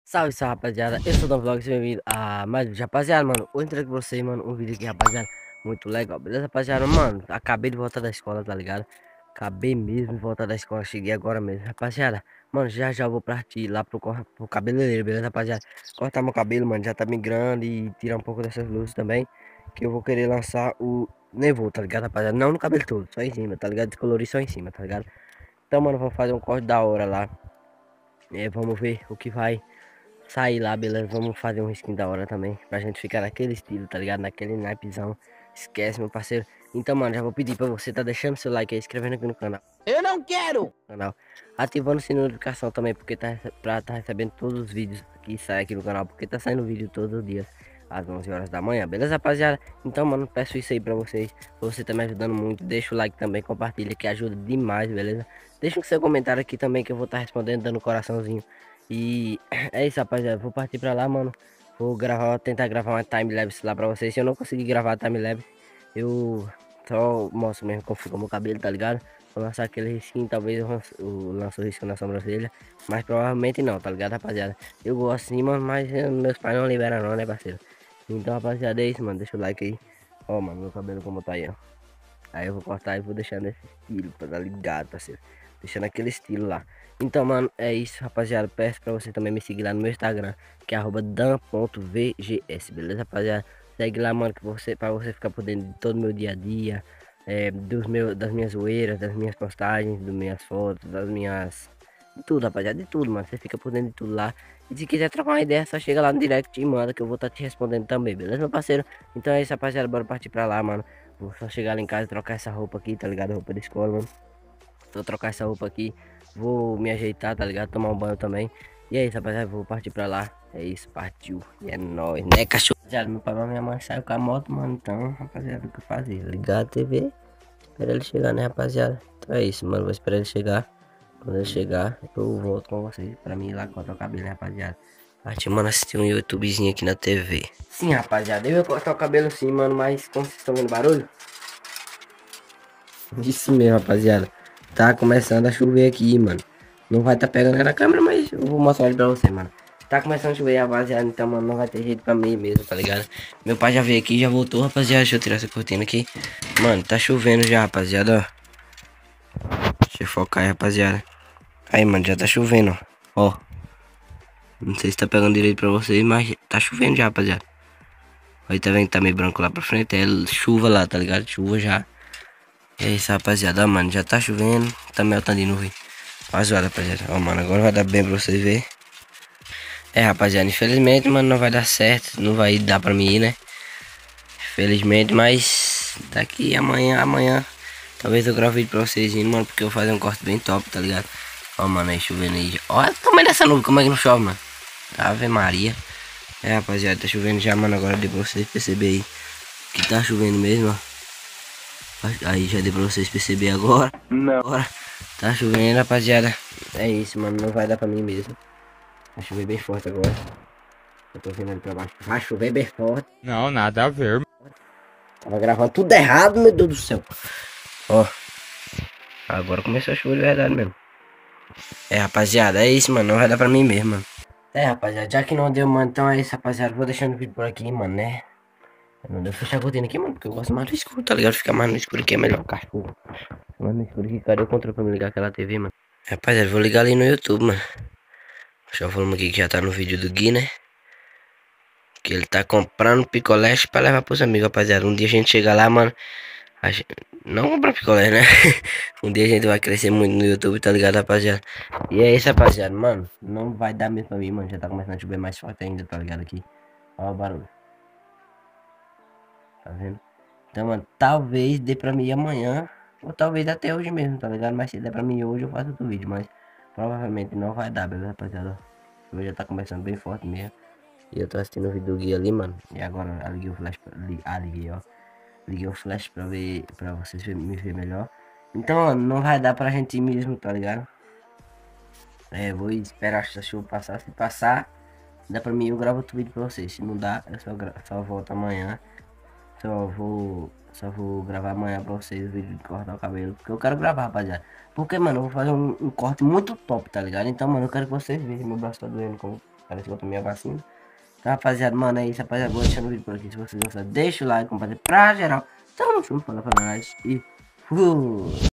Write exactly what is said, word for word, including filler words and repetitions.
Salve, salve, rapaziada. Eu sou o Don Vlogs, bem-vindo a mais um vídeo, rapaziada, mano. Hoje eu trago pra vocês, mano, um vídeo aqui, rapaziada, muito legal, beleza, rapaziada? Mano, acabei de voltar da escola, tá ligado? Acabei mesmo de voltar da escola, cheguei agora mesmo, rapaziada. Mano, já já vou partir lá pro, cor- pro cabeleireiro, beleza, rapaziada? Cortar meu cabelo, mano, já tá migrando e tirar um pouco dessas luzes também, que eu vou querer lançar o Nevô, tá ligado, rapaziada? Não no cabelo todo, só em cima, tá ligado? Descolorir só em cima, tá ligado? Então, mano, vamos fazer um corte da hora lá. É, vamos ver o que vai sair lá, beleza? Vamos fazer um skin da hora também. Pra gente ficar naquele estilo, tá ligado? Naquele naipezão. Esquece, meu parceiro. Então, mano, já vou pedir pra você tá deixando seu like aí, inscrevendo aqui no canal. Eu não quero! canal. Ativando o sininho de notificação também, porque tá rece- pra tá recebendo todos os vídeos que saem aqui no canal. Porque tá saindo vídeo todos os dias, às onze horas da manhã, beleza, rapaziada? Então, mano, peço isso aí pra vocês. Você tá me ajudando muito. Deixa o like também, compartilha, que ajuda demais, beleza? Deixa o seu comentário aqui também, que eu vou estar respondendo, dando coraçãozinho. E é isso, rapaziada. Vou partir pra lá, mano. Vou gravar, tentar gravar uma time-lapse lá pra vocês. Se eu não conseguir gravar a time-lapse, eu só mostro mesmo como fica o meu cabelo, tá ligado? Vou lançar aquele risquinho, talvez eu lance o lance o risco na sobrancelha. Mas provavelmente não, tá ligado, rapaziada? Eu gosto sim, mano, mas eh, meus pais não liberam não, né, parceiro? Então, rapaziada, é isso, mano. Deixa o like aí. Ó, mano, meu cabelo como tá aí, ó. Aí eu vou cortar e vou deixar nesse estilo, pra dar ligado, parceiro. Deixando aquele estilo lá. Então, mano, é isso, rapaziada. Peço pra você também me seguir lá no meu Instagram, que é arroba dan ponto v g s, beleza, rapaziada? Segue lá, mano, que você, pra você ficar por dentro de todo o meu dia a dia, é, dos meus, das minhas zoeiras, das minhas postagens, das minhas fotos, das minhas... De tudo, rapaziada, de tudo, mano. Você fica por dentro de tudo lá. E se quiser trocar uma ideia, só chega lá no direct e manda, que eu vou estar te respondendo também, beleza, meu parceiro? Então é isso, rapaziada. Bora partir pra lá, mano. Vou só chegar lá em casa e trocar essa roupa aqui, tá ligado? Roupa da escola, mano. Vou trocar essa roupa aqui. Vou me ajeitar, tá ligado? Tomar um banho também. E é isso, rapaziada. Vou partir pra lá. É isso, partiu. E é nóis, né, cachorro? Rapaziada, meu pai e minha mãe saiu com a moto, mano. Então, rapaziada, o que fazer? Ligar a T V. Esperar ele chegar, né, rapaziada? Então é isso, mano. Vou esperar ele chegar. Quando ele chegar, eu volto com vocês. Pra mim ir lá cortar o cabelo, né, rapaziada? Partiu, mano, assistir um YouTubezinho aqui na T V. Sim, rapaziada. Eu ia cortar o cabelo sim, mano. Mas como vocês estão vendo barulho? Isso mesmo, rapaziada. Tá começando a chover aqui, mano. Não vai tá pegando na câmera, mas eu vou mostrar ele pra você, mano. Tá começando a chover, rapaziada. Então, mano, não vai ter jeito pra mim mesmo, tá ligado? Meu pai já veio aqui, já voltou, rapaziada. Deixa eu tirar essa cortina aqui. Mano, tá chovendo já, rapaziada, ó. Deixa eu focar aí, rapaziada. Aí, mano, já tá chovendo, ó. Ó. Não sei se tá pegando direito pra vocês, mas tá chovendo já, rapaziada. Aí tá vendo que tá meio branco lá pra frente. É chuva lá, tá ligado? Chuva já. É isso, rapaziada, ó, mano, já tá chovendo, tá meltando de nuvem. Mas olha, rapaziada, ó, mano, agora vai dar bem pra vocês verem. É, rapaziada, infelizmente, mano, não vai dar certo, não vai dar pra mim ir, né? Infelizmente, mas daqui amanhã, amanhã, talvez eu grave vídeo pra vocês indo, mano, porque eu vou fazer um corte bem top, tá ligado? Ó, mano, aí chovendo aí. Olha o tamanho dessa nuvem, como é que não chove, mano? Ave Maria. É, rapaziada, tá chovendo já, mano, agora deu pra vocês perceberem aí que tá chovendo mesmo, ó. Aí já deu pra vocês perceber agora. Não. Agora tá chovendo, rapaziada. É isso, mano. Não vai dar pra mim mesmo. Vai chover bem forte agora. Eu tô vendo ali pra baixo. Vai chover bem forte. Não, nada a ver. Tava gravando tudo errado, meu Deus do céu. Ó. Agora começou a chover de verdade mesmo. É, rapaziada. É isso, mano. Não vai dar pra mim mesmo, mano. É, rapaziada. Já que não deu, mano. Então é isso, rapaziada. Vou deixando o vídeo por aqui, mano, né? Eu não devo fechar a cortina aqui, mano, porque eu gosto mais do escuro, tá ligado? Ficar mais no escuro aqui é melhor, cachorro. Mais no escuro aqui, cadê o controle pra me ligar aquela T V, mano? Rapaziada, vou ligar ali no YouTube, mano. Já falamos aqui que já tá no vídeo do Gui, né? Que ele tá comprando picolé pra levar pros amigos, rapaziada. Um dia a gente chega lá, mano. A gente... Não comprar picolé, né? Um dia a gente vai crescer muito no YouTube, tá ligado, rapaziada? E é isso, rapaziada, mano. Não vai dar mesmo pra mim, mano. Já tá começando a chover mais forte ainda, tá ligado aqui. Olha o barulho. Tá vendo? Então, mano, talvez dê pra mim amanhã. Ou talvez até hoje mesmo, tá ligado? Mas se der pra mim hoje, eu faço outro vídeo. Mas provavelmente não vai dar, beleza, rapaziada? Hoje já tá começando bem forte mesmo. E eu tô assistindo o vídeo do Gui ali, mano. E agora eu liguei o flash pra... li- Ah, liguei, ó. Liguei o flash pra ver... Pra vocês ver- me ver melhor. Então, mano, não vai dar pra gente ir mesmo, tá ligado? É, vou esperar essa chuva passar. Se passar, dá pra mim, eu gravo outro vídeo pra vocês. Se não dá, eu só, gra... só volto amanhã. Só vou, só vou gravar amanhã pra vocês o vídeo de cortar o cabelo. Porque eu quero gravar, rapaziada. Porque, mano, eu vou fazer um, um corte muito top, tá ligado? Então, mano, eu quero que vocês vejam. Meu braço tá doendo. Como... Parece que eu tomei a vacina. Então, rapaziada, mano, é isso, rapaziada. Vou deixando o vídeo por aqui. Se vocês gostaram, deixa o like, compartilha pra geral. Tamo junto, fala pra nós. E fui.